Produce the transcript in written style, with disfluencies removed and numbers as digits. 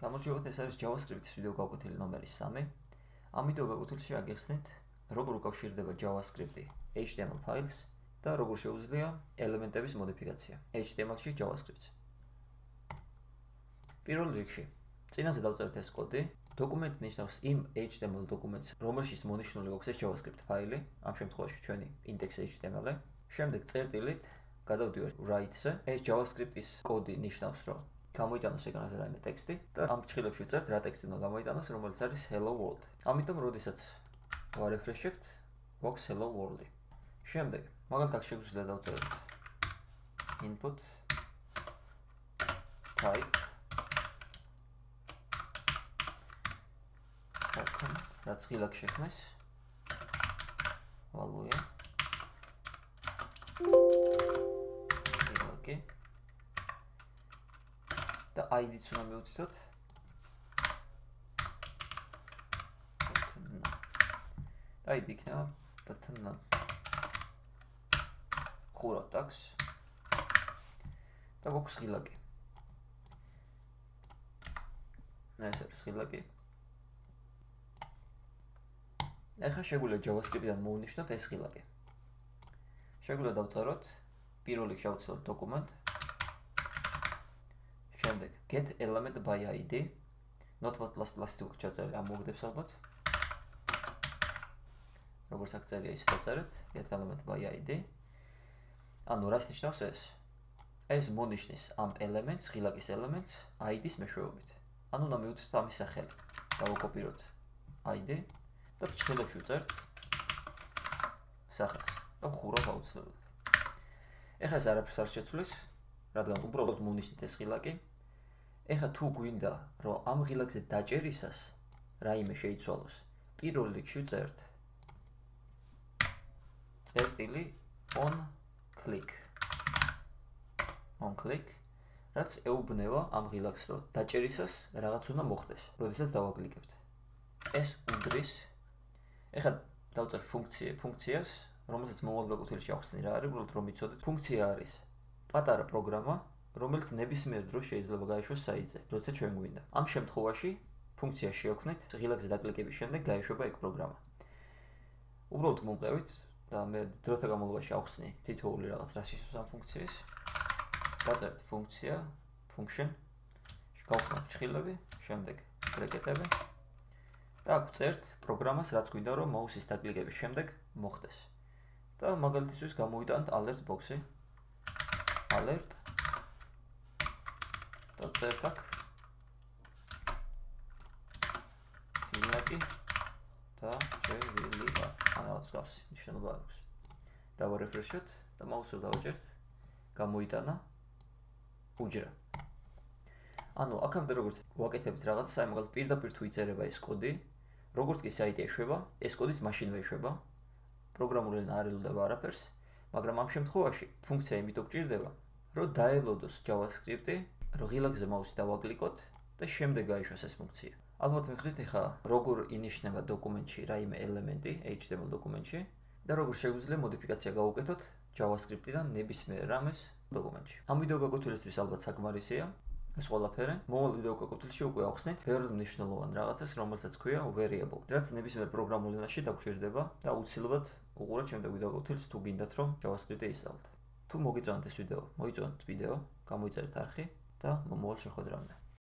გამორჩევათ ეს არის JavaScript-ის ვიდეო გაკვეთილი ნომერი 3. ამ ვიდეო გაკვეთილში აგიხსნით, როგორ უკავშირდება JavaScript-ი HTML ფაილს და როგორ შეუძლია ელემენტების მოდიფიკაცია HTML-ში JavaScript-ს. პირველ რიგში, წინაზე დავწერთ ეს კოდი. დოკუმენტი ნიშნავს იმ HTML დოკუმენტს, რომელშიც მონიშნული გვაქვს ეს JavaScript ფაილი, ამ შემთხვევაში ჩვენი index.html. შემდეგ წერტილით გადავდივართ write-ზე. ეს JavaScript-ის კოდი ნიშნავს, რომ გამოიტანოს ეკრანზე რაიმე ტექსტი და ამ ფრჩხილებში ვწერთ რა ტექსტი უნდა გამოიტანოს, რომელიც არის hello world. ამიტომ როდესაც ვარეფრეშებთ, გვაქვს hello world-ი. შემდეგ, მაგალითად შეგვიძლია დავწეროთ input type რაც ხილაკ შექმნეს ვალუია ხილაკი და ID-ც უნდა მივუთითოთ და ID იქნება button ხურავთ აქვს და გვაქვს ხილაკი ეს არის ხილაკი. ახლა შეგვიძლია JavaScript-დან მოვუნიშნოთ ეს ხილაკი. შეგვიძლია დავწეროთ პირველ რიგში ავცილოთ document. შემდეგ get element by ID. Notepad++-ით უკვე ჩაწერეთ, ამ მოგდებს ალბათ. როგორც აქ წერია, ის დაწერეთ get element by ID. ანუ რას ნიშნავს ეს? ეს მონიშნის ამ ელემენტს, ხილაკის ელემენტს ID-ს მეშვეობით. ანუ უნდა მივუთითოთ ამის სახელი. დავაკოპიროთ ID და ფრჩხილებში ვწერთ სახელს და ვხურავთ აუცილებლად. ეხლა ეს არაფერს არ შეცვლის, რადგან უბრალოდ მოვნიშნით ეს ხილაკი. ეხლა თუ გვინდა, რომ ამ ხილაკზე დაჭერისას რაიმე შეიცვალოს, პირველ რიგში ვწერთ წერტილი on click, რაც ეუბნება ამ ხილაკს, რომ დაჭერისას რაღაც უნდა მოხდეს, როდესაც დავაკლიკებთ. ეს უდრის. ეხლა დავწერ ფუნქციას, რომელსაც მომავალ გაკვეთილში ახსნი რა არის, უბრალოდ რომ იცოდეთ. ფუნქცია არის პატარა პროგრამა, რომელიც ნებისმიერ დროს შეიძლება გაეშვას საიტზე, როცა ჩვენ გვინდა. ამ შემთხვევაში ფუნქცია შევქმნით, ხილაკზე დაკლიკების შემდეგ გაეშვება ეგ პროგრამა. უბრალოდ მომყევით და მე დროთა განმავლობაში ახსნი თითოეული რაღაც რას ისოს ამ ფუნქციის. დაწერთ ფუნქცია, function, გავხსნათ ფრჩხილები, შემდეგ ბრეკეტები. და აქ ვწერთ პროგრამას, რაც გვინდა რომ მაუსის დაკლიკების შემდეგ მოხდეს. და მაგალითისთვის გამოვიტანთ alert box-ი. alert და ვწერთ აქ ხილაკი და შევილია. ან რაღაც გასი, ნიშნულობა აქვს. დავარეფრეშოთ და მაუსს დავაჭერთ. გამოიტანა უჯრა. ანუ აქამდე როგორც ვაკეთებთ რაღაც, საერთოდ პირდაპირ თუ იწერება ეს კოდი, როგორც კი საიტი ეშვება, ეს კოდიც მაშინვე ეშვება. პროგრამული ენა არ ელოდება არაფერს, მაგრამ ამ შემთხვევაში ფუნქცია იმიტომ გჭირდება, რომ დაელოდოს JavaScript-ი, რომ ხილაკზე მაუსი დავაკლიკოთ და შემდეგ გაეშვას ეს ფუნქცია. ალბათ მიხვდით ახლა როგორ ინიშნება დოკუმენტში რაიმე ელემენტი HTML დოკუმენტში და როგორ შეგვიძლია მოდიფიკაცია გავუკეთოთ JavaScript-დან ნებისმიერ რამეს დოკუმენტში. ამ ვიდეო გაკვეთილისთვის ალბათ საკმარისია. ეს ყველაფერი. მომავალ ვიდეო გაკვეთილში უკვე ახსნით ბევრ მნიშვნელოვან რაღაცას, რომელსაც ქვია variable, რაც ნებისმიერ პროგრამულ ენაში დაგჭირდება და აუცილებლად უყურეთ შემდეგ ვიდეო გაკვეთილს თუ გინდათ რომ JavaScript-ი ისწავლოთ. თუ მოგიწონათ ეს ვიდეო, მოიწონთ ვიდეო, გამოიწერეთ არხი და მომავალ შეხვედრამდე.